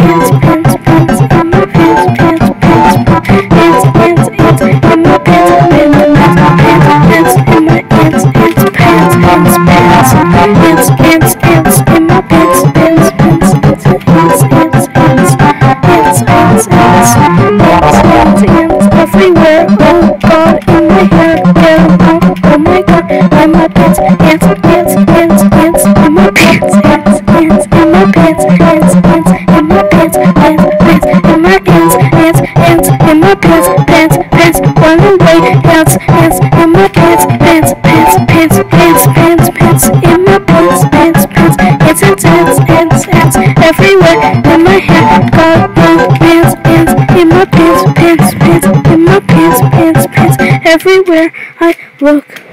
pants, pants, pants, in my pants, pants, pants, pants, pants, pants, in my pants, pants, pants, pants, in my pants, pants, pants, pants, pants, pants, pants, pants, in my pants, pants, pants, pants, pants, pants, pants, pants, pants, pants, everywhere. Oh God, in my hair, oh my God, in my pants, pants, pants, pants, pants, in my pants, pants, pants, in my pants, pants, pants, in my pants, pants, pants, in my pants, pants, pants, in my pants, pants, pants, run away, pants, pants, in my pants, pants, pants, pants, pants, pants, pants, in my pants, pants, pants, pants, everywhere, in my hair, God, pants, pants, in my pants, pants, pants, in my pants, pants, pants, everywhere I look.